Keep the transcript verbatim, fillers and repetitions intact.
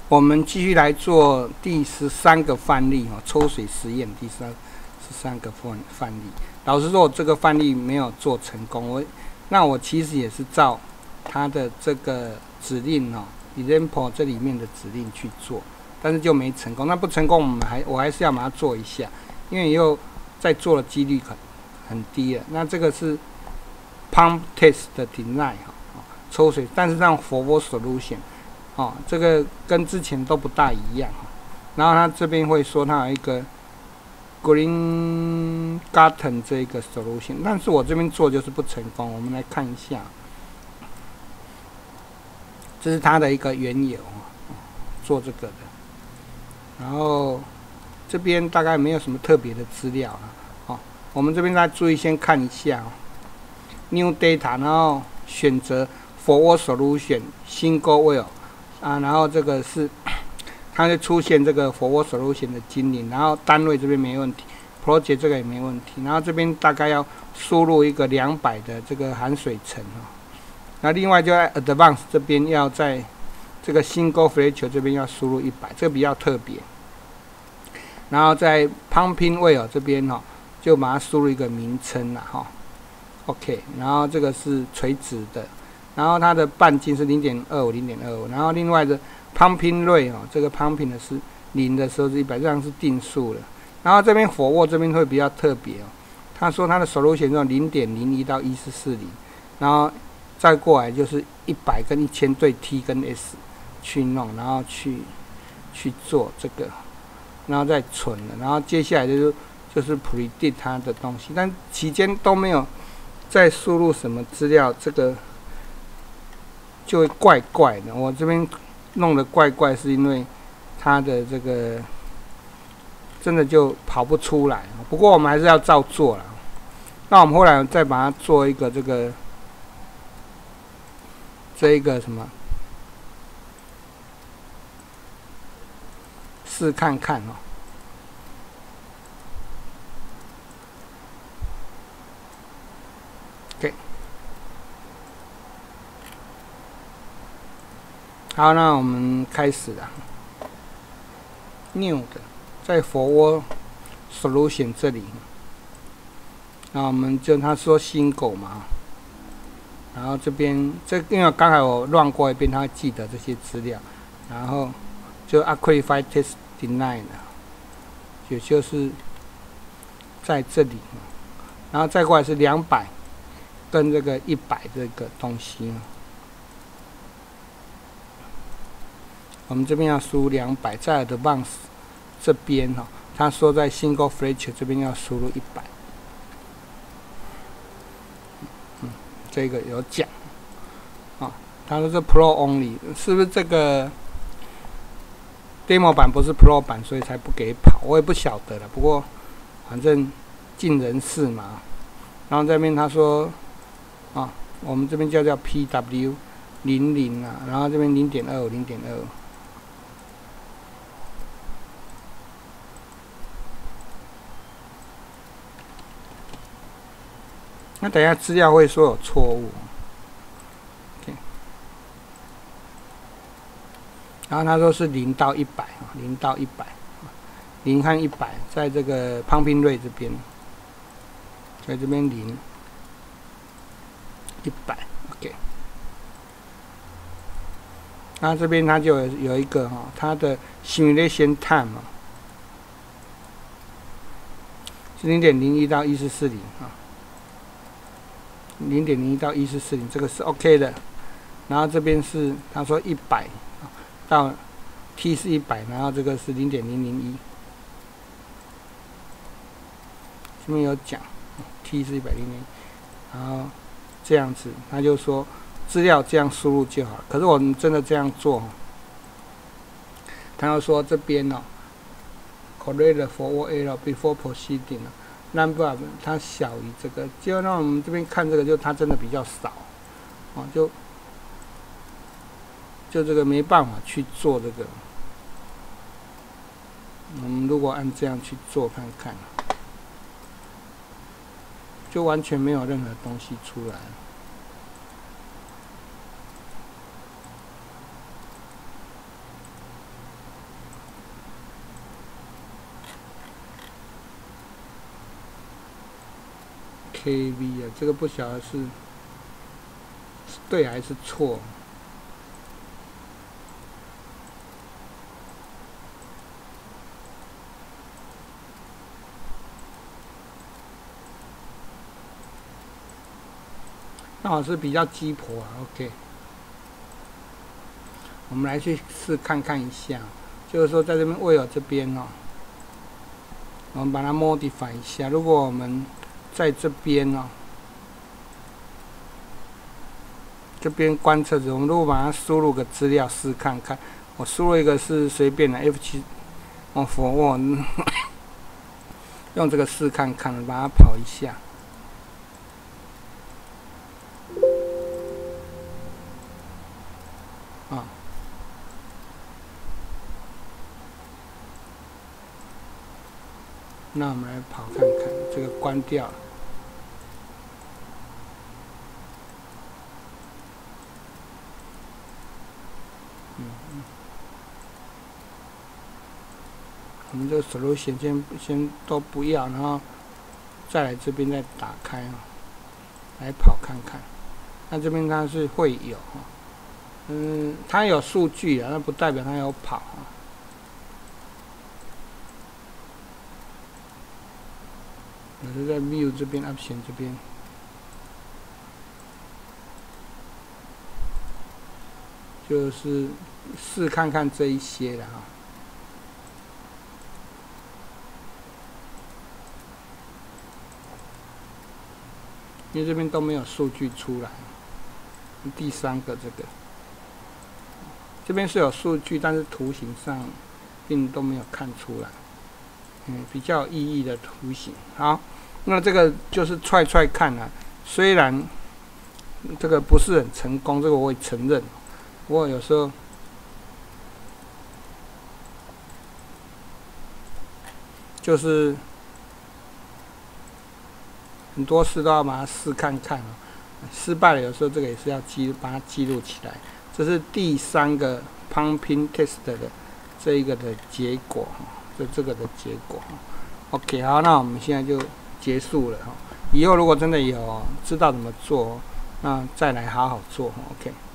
我们继续来做第十三个范例哦，抽水实验第三十三个范范例。老实说，我这个范例没有做成功，我那我其实也是照它的这个指令哦 ，example 这里面的指令去做，但是就没成功。那不成功，我们还我还是要把它做一下，因为以后再做的几率很很低了。那这个是 pump test 的 deny 哈，抽水，但是让 forward solution。哦，这个跟之前都不大一样哈。然后他这边会说他有一个 Green Garden 这个 solution， 但是我这边做就是不成功。我们来看一下，这是它的一个缘由，做这个的。然后这边大概没有什么特别的资料了。哦，我们这边再注意先看一下、哦、New Data， 然后选择 Forward Solution Single Well。啊，然后这个是，它就出现这个 forward solution 的精灵，然后单位这边没问题 ，project 这个也没问题，然后这边大概要输入一个两百的这个含水层哦，那另外就在 advance 这边要在这个 single fletcher 这边要输入一百，这个比较特别，然后在 pumping well 这边哈、哦，就把它输入一个名称了哈、哦、，OK， 然后这个是垂直的。然后它的半径是 零点二五 零点二五， 然后另外的 pumping rate 哦，这个 pumping 的是零的时候是一百，这样是定数了。然后这边forward这边会比较特别哦，他说它的 solution 用 零点零一 到一四四零，然后再过来就是一百跟一千对 T 跟 S 去弄，然后去去做这个，然后再存了，然后接下来就是就是 predict 它的东西，但期间都没有再输入什么资料，这个。就会怪怪的，我这边弄得怪怪，是因为它的这个真的就跑不出来。不过我们还是要照做了。那我们后来再把它做一个这个这一个什么试看看哦。OK。好，那我们开始了。New 的在 forward solution 这里，那我们就他说single嘛，然后这边这因为刚才我乱过一遍，他会记得这些资料，然后就 Aqualify Test Deny 了，也就是在这里，然后再过来是两百跟这个一百这个东西。我们这边要输入两百，在 advance 这边哈、哦，他说在 single fletcher 这边要输入一百，嗯，这个有讲，啊，他说是 Pro only， 是不是这个 demo 版不是 Pro 版，所以才不给跑？我也不晓得了，不过反正尽人事嘛。然后这边他说，啊，我们这边就叫 P W 零零啊，然后这边 零点二五 零点二五。那等一下资料会说有错误 ，OK。然后他说是零到一百，零到一百，零和一百，在这个 pumping rate 这边，在这边零，一百 ，OK。那这边它就有有一个哈、哦，它的 simulation time 啊、哦，是零点零一到一四四零啊。零点零一到一四四零，这个是 OK 的。然后这边是他说一百到 T 是一百，然后这个是零点零零一。这边有讲 T 是一百零零，然后这样子，他就说资料这样输入就好了。可是我们真的这样做，他要说这边哦 ，correct forward error before proceeding。number 它小于这个，就让我们这边看这个，就它真的比较少，哦，就就这个没办法去做这个。我们如果按这样去做看看，就完全没有任何东西出来。 K V 啊，这个不晓得是是对还是错。那我是比较鸡婆啊 ，OK。我们来去试看看一下，就是说在这边位尔这边哦，我们把它 modify 一下。如果我们在这边哦，这边观测者，我们如果把它输入个资料试看看，我输入一个是随便的 F 七，哦，for one， 用这个试看看，把它跑一下。啊。那我们来跑看看，这个关掉了。嗯嗯。我们这个 solution 先先都不要，然后再来这边再打开啊，来跑看看。那这边它是会有哈，嗯，它有数据啊，那不代表它有跑啊。我是在 View 这边 Option 这边，就是试看看这一些的哈。因为这边都没有数据出来。第三个这个，这边是有数据，但是图形上并都没有看出来。嗯，比较有意义的图形。好，那这个就是踹踹看啊。虽然这个不是很成功，这个我也承认。不过有时候就是很多事都要把它试看看哦。失败了，有时候这个也是要记，把它记录起来。这是第三个 pumping test 的这一个的结果哈。就这个的结果 ，OK， 好，那我们现在就结束了哈。以后如果真的有知道怎么做，那再来好好做 ，OK。